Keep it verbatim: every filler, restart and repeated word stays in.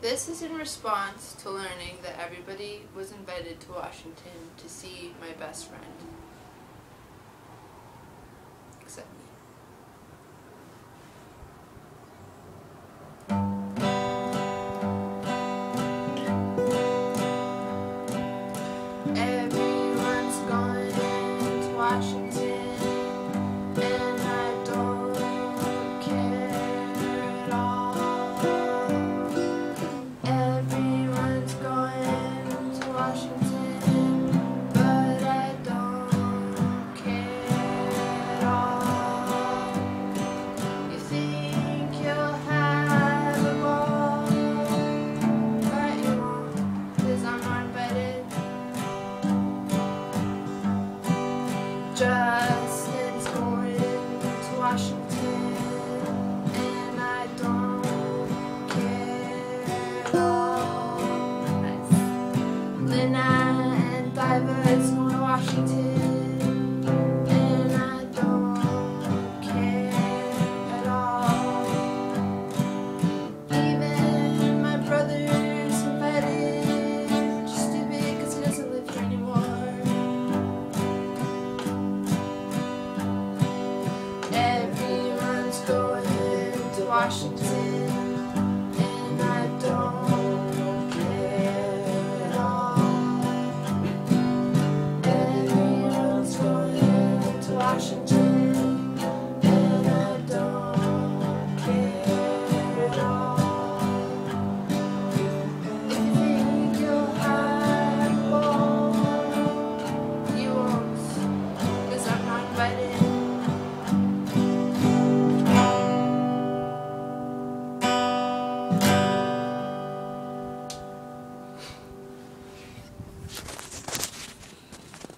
This is in response to learning that everybody was invited to Washington to see my best friend. Except me. Everyone's going to Washington, and I don't care at all. Everyone's going to Washington, but I don't care at all. You think you'll have a ball, but you won't, 'cause I'm not invited. Justin's going to Washington, and I don't care at all. Nice. Lena and Diver's going to Washington, and I don't care at all. Even my brother's invited, which is stupid because he doesn't live here anymore. Everyone's going to Washington.